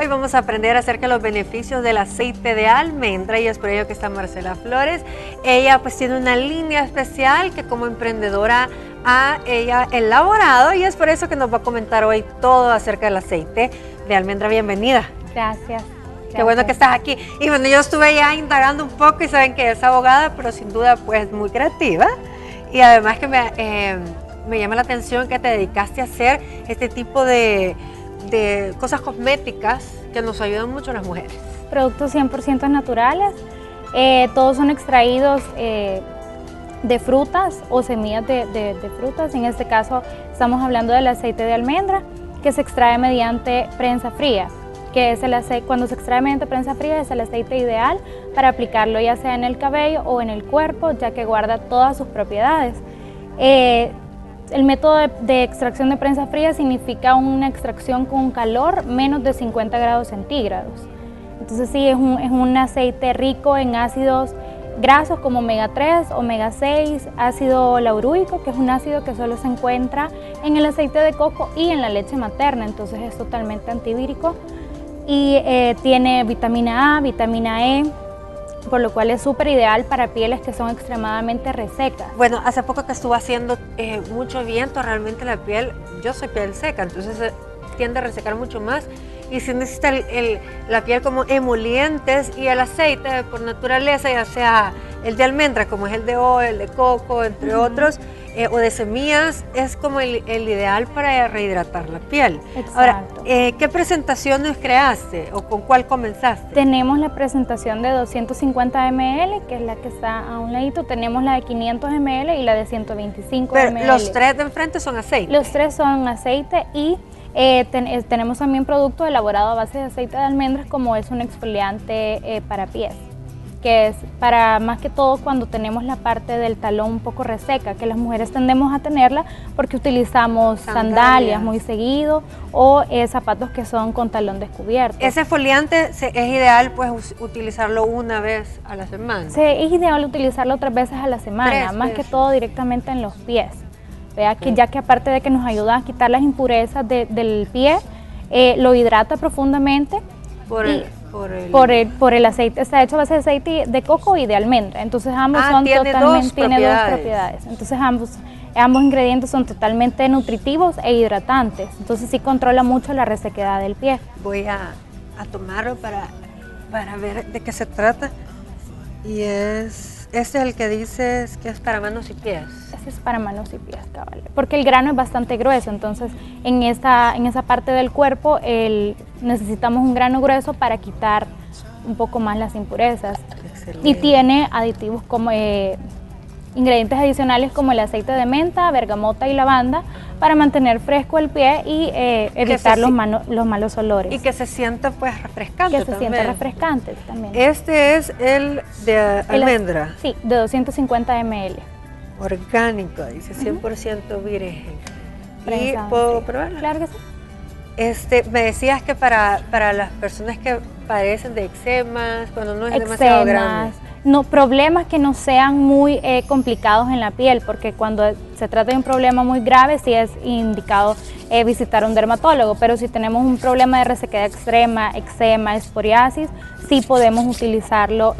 Hoy vamos a aprender acerca de los beneficios del aceite de almendra y es por ello que está Marcela Flores. Ella pues tiene una línea especial que como emprendedora ella elaborado y es por eso que nos va a comentar hoy todo acerca del aceite de almendra. Bienvenida. Gracias. Qué bueno que estás aquí. Y bueno, yo estuve ya indagando un poco y saben que es abogada, pero sin duda pues muy creativa. Y además que me llama la atención que te dedicaste a hacer este tipo de cosas cosméticas que nos ayudan mucho a las mujeres. Productos 100% naturales, todos son extraídos de frutas o semillas de frutas. En este caso estamos hablando del aceite de almendra que se extrae mediante prensa fría, que es el aceite, cuando se extrae mediante prensa fría es el aceite ideal para aplicarlo ya sea en el cabello o en el cuerpo, ya que guarda todas sus propiedades. El método de extracción de prensa fría significa una extracción con calor menos de 50 grados centígrados. Entonces sí, es un aceite rico en ácidos grasos como omega 3, omega 6, ácido laurúico, que es un ácido que solo se encuentra en el aceite de coco y en la leche materna, entonces es totalmente antivírico. Y tiene vitamina A, vitamina E, por lo cual es súper ideal para pieles que son extremadamente resecas. Bueno, hace poco que estuvo haciendo mucho viento, realmente la piel, yo soy piel seca, entonces tiende a resecar mucho más y si necesita la piel como emolientes y el aceite por naturaleza, ya sea el de almendra como es el de O, el de coco, entre otros, o de semillas, es como el ideal para rehidratar la piel. Exacto. Ahora, ¿qué presentaciones creaste o con cuál comenzaste? Tenemos la presentación de 250 ml, que es la que está a un ladito, tenemos la de 500 ml y la de 125 Pero ml. los tres de enfrente son aceite. Los tres son aceite y tenemos también producto elaborado a base de aceite de almendras, como es un exfoliante para pies, que es para más que todo cuando tenemos la parte del talón un poco reseca, que las mujeres tendemos a tenerla porque utilizamos sandalias muy seguido o zapatos que son con talón descubierto. Ese exfoliante es ideal pues utilizarlo una vez a la semana. Sí, es ideal utilizarlo 3 veces a la semana, más que todo directamente en los pies. Vea que ya que aparte de que nos ayuda a quitar las impurezas del pie, lo hidrata profundamente por el aceite. Está hecho a base de aceite de coco y de almendra, entonces ambos son tiene dos propiedades. Entonces ambos ingredientes son totalmente nutritivos e hidratantes, entonces sí controla mucho la resequedad del pie. Voy a tomarlo para ver de qué se trata y este es el que dices que es para manos y pies. Este es para manos y pies, cabal, porque el grano es bastante grueso, entonces en esa parte del cuerpo necesitamos un grano grueso para quitar un poco más las impurezas. Excelente. Y tiene aditivos como ingredientes adicionales como el aceite de menta, bergamota y lavanda para mantener fresco el pie y evitar los malos olores. Y que se sienta pues refrescante. Que se sienta refrescante también. Este es el de almendra. Sí, de 250 ml. Orgánico, dice 100% virgen. ¿Y puedo probarlo? Claro que sí. Me decías que para las personas que padecen de eczemas, cuando no es demasiado grande. No, problemas que no sean muy complicados en la piel, porque cuando se trata de un problema muy grave sí es indicado visitar a un dermatólogo, pero si tenemos un problema de resequedad extrema, eczema, esporiasis, sí podemos utilizarlo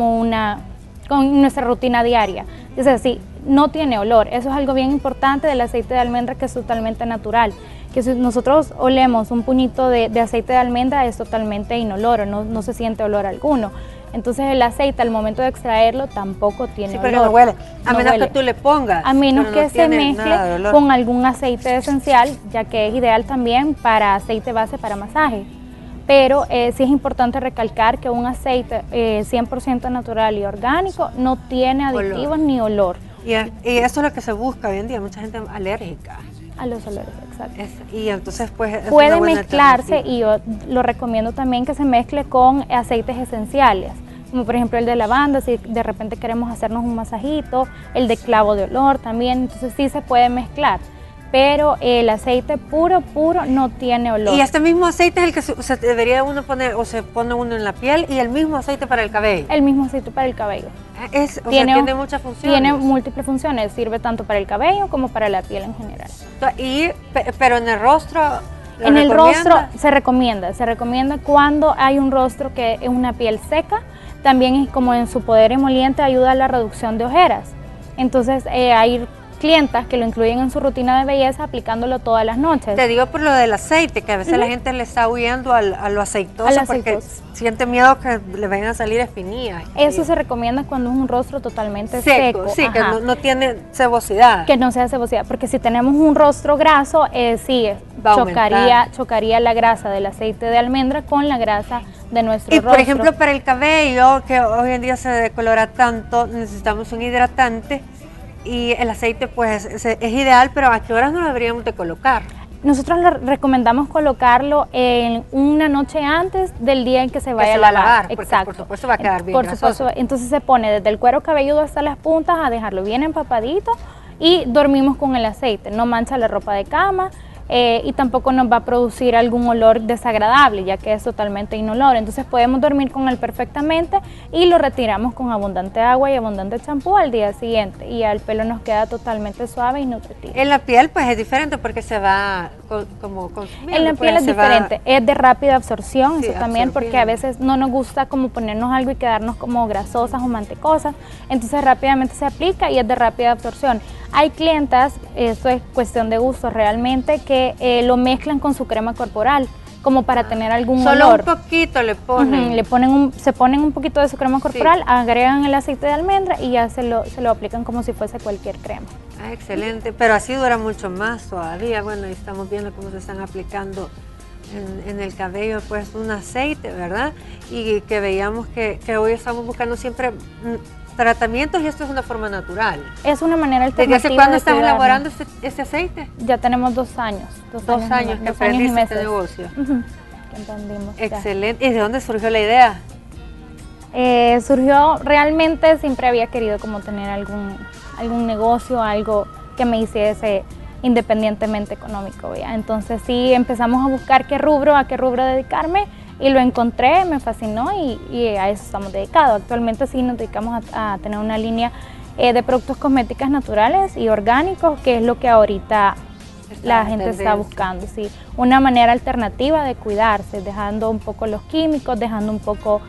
con nuestra rutina diaria. Es decir, no tiene olor, eso es algo bien importante del aceite de almendra, que es totalmente natural, que si nosotros olemos un puñito de aceite de almendra es totalmente inoloro, no se siente olor alguno. Entonces el aceite al momento de extraerlo tampoco tiene olor. Pero no huele, a menos que tú le pongas. A menos que se mezcle con algún aceite esencial, ya que es ideal también para aceite base para masaje. Pero sí es importante recalcar que un aceite 100% natural y orgánico no tiene aditivos ni olor. Y eso es lo que se busca hoy en día, mucha gente alérgica. A los olores, exacto. Y entonces pues puede mezclarse, y yo lo recomiendo también que se mezcle con aceites esenciales, como por ejemplo el de lavanda, si de repente queremos hacernos un masajito, el de clavo de olor también, entonces sí se puede mezclar. Pero el aceite puro no tiene olor. Y este mismo aceite es el que se debería uno poner, o se pone uno en la piel, y el mismo aceite para el cabello. El mismo aceite para el cabello. Tiene muchas funciones. Tiene múltiples funciones, sirve tanto para el cabello como para la piel en general. Pero en el rostro En el rostro se recomienda cuando hay un rostro que es una piel seca, también como en su poder emoliente ayuda a la reducción de ojeras. Entonces hay clientas que lo incluyen en su rutina de belleza aplicándolo todas las noches. Te digo por lo del aceite, que a veces la gente le está huyendo a lo aceitoso porque siente miedo que le vayan a salir espinillas. Eso se recomienda cuando es un rostro totalmente seco. Sí, que no tiene sebosidad. Que no sea sebosidad, porque si tenemos un rostro graso, sí, chocaría la grasa del aceite de almendra con la grasa de nuestro rostro. Y por ejemplo, para el cabello, que hoy en día se decolora tanto, necesitamos un hidratante. Y el aceite pues es ideal, pero ¿a qué horas no lo deberíamos de colocar? Nosotros le recomendamos colocarlo en una noche antes del día en que se vaya a lavar. Exacto. Por supuesto va a quedar bien grasoso. Entonces se pone desde el cuero cabelludo hasta las puntas a dejarlo bien empapadito y dormimos con el aceite. No mancha la ropa de cama y tampoco nos va a producir algún olor desagradable, ya que es totalmente inoloro. Entonces podemos dormir con él perfectamente y lo retiramos con abundante agua y abundante champú al día siguiente y el pelo nos queda totalmente suave y nutritivo. En la piel pues es diferente porque se va como consumiendo. En la piel es diferente, es de rápida absorción, eso también, porque a veces no nos gusta como ponernos algo y quedarnos como grasosas o mantecosas, entonces rápidamente se aplica y es de rápida absorción. Hay clientas, esto es cuestión de gusto realmente, que lo mezclan con su crema corporal, como para tener algún olor. Solo un poquito le ponen. Se ponen un poquito de su crema corporal, agregan el aceite de almendra y ya se lo aplican como si fuese cualquier crema. Ah, excelente, pero así dura mucho más todavía. Bueno, y estamos viendo cómo se están aplicando en el cabello pues un aceite, ¿verdad? Y que veíamos que hoy estamos buscando siempre tratamientos y esto es una forma natural. Es una manera alternativa. ¿Desde hace cuándo estás elaborando este aceite? Ya tenemos 2 años. 2 años que aprendiste este negocio. Que entendimos. Excelente. ¿Y de dónde surgió la idea? Surgió, realmente siempre había querido como tener algún negocio, algo que me hiciese independientemente económico, ¿ya? Entonces sí empezamos a buscar a qué rubro dedicarme y lo encontré, me fascinó y a eso estamos dedicados. Actualmente sí nos dedicamos a tener una línea de productos cosméticos naturales y orgánicos, que es lo que ahorita la gente está buscando, sí. Una manera alternativa de cuidarse, dejando un poco los químicos, dejando un poco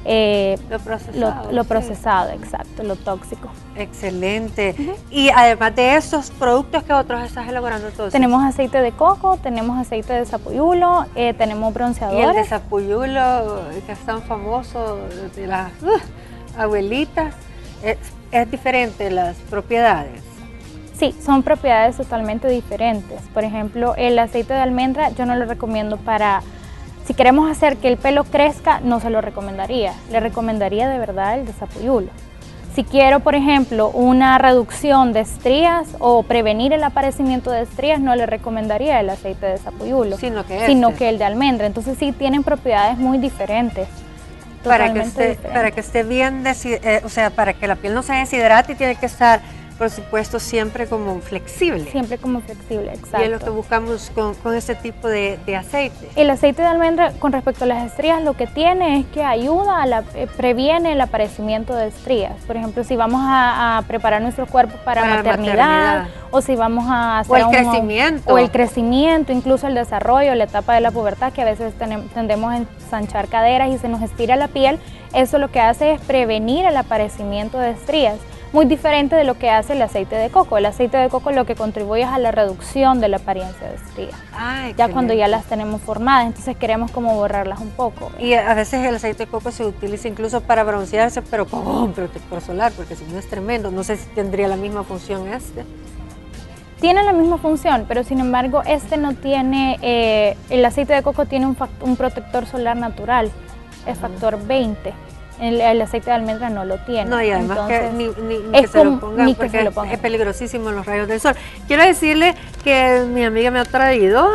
lo procesado, exacto, lo tóxico. Excelente. Y además de esos productos, ¿qué otros estás elaborando entonces? Tenemos aceite de coco, tenemos aceite de sapuyulo, tenemos bronceadores. Y el de sapuyulo, que es tan famoso de las abuelitas, es diferente las propiedades. Sí, son propiedades totalmente diferentes. Por ejemplo, el aceite de almendra yo no lo recomiendo si queremos hacer que el pelo crezca, no se lo recomendaría. Le recomendaría de verdad el de sapuyulo. Si quiero, por ejemplo, una reducción de estrías o prevenir el aparecimiento de estrías, no le recomendaría el aceite de sapuyulo, sino que el de almendra. Entonces sí tienen propiedades muy diferentes. Para que esté bien, o sea, para que la piel no se deshidrate, tiene que estar, por supuesto, siempre como flexible. Siempre como flexible, exacto. Y es lo que buscamos con este tipo de aceite. El aceite de almendra, con respecto a las estrías, lo que tiene es que ayuda previene el aparecimiento de estrías. Por ejemplo, si vamos a preparar nuestro cuerpo para maternidad, o si vamos a hacer el crecimiento, incluso el desarrollo, la etapa de la pubertad, que a veces tendemos a ensanchar caderas y se nos estira la piel, eso lo que hace es prevenir el aparecimiento de estrías. Muy diferente de lo que hace el aceite de coco. El aceite de coco lo que contribuye es a la reducción de la apariencia de estrías. Ya cuando ya las tenemos formadas, entonces queremos como borrarlas un poco. Y a veces el aceite de coco se utiliza incluso para broncearse, pero con un protector solar, porque si no es tremendo. No sé si tendría la misma función este. Tiene la misma función, pero sin embargo este no tiene, el aceite de coco tiene un protector solar natural, es factor 20. El aceite de almendra no lo tiene. No, y además entonces, ni que se lo pongan, porque es peligrosísimo en los rayos del sol. Quiero decirle que mi amiga me ha traído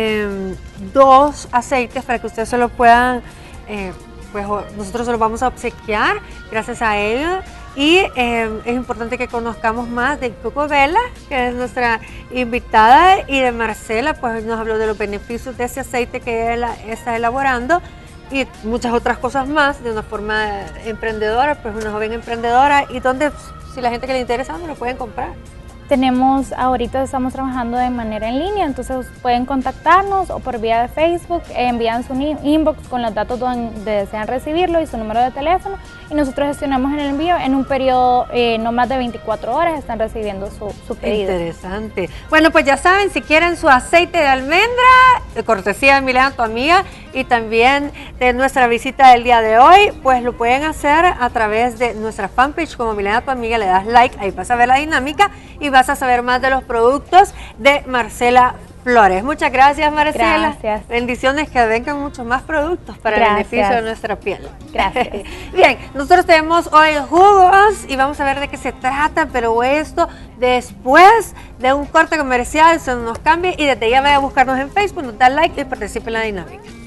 2 aceites para que ustedes se lo puedan, pues nosotros se los vamos a obsequiar gracias a ella. Y es importante que conozcamos más de Coco Vela, que es nuestra invitada, y de Marcela, pues nos habló de los beneficios de ese aceite que ella está elaborando. Y muchas otras cosas más de una forma emprendedora, pues una joven emprendedora, y donde si la gente que le interesa, ¿dónde lo pueden comprar? Ahorita estamos trabajando de manera en línea, entonces pueden contactarnos o por vía de Facebook, envían su inbox con los datos donde desean recibirlo y su número de teléfono y nosotros gestionamos el envío en un periodo no más de 24 horas, están recibiendo su pedido. Interesante. Bueno, pues ya saben, si quieren su aceite de almendra, de cortesía de Milena, tu amiga, y también de nuestra visita del día de hoy, pues lo pueden hacer a través de nuestra fanpage como Milena, tu amiga, le das like, ahí vas a ver la dinámica y vas a saber más de los productos de Marcela Flores. Muchas gracias, Marcela. Gracias. Bendiciones, que vengan muchos más productos para el beneficio de nuestra piel. Gracias. Bien, nosotros tenemos hoy jugos y vamos a ver de qué se trata, pero esto después de un corte comercial, eso no nos cambie y desde ya vaya a buscarnos en Facebook, nos da like y participe en la dinámica.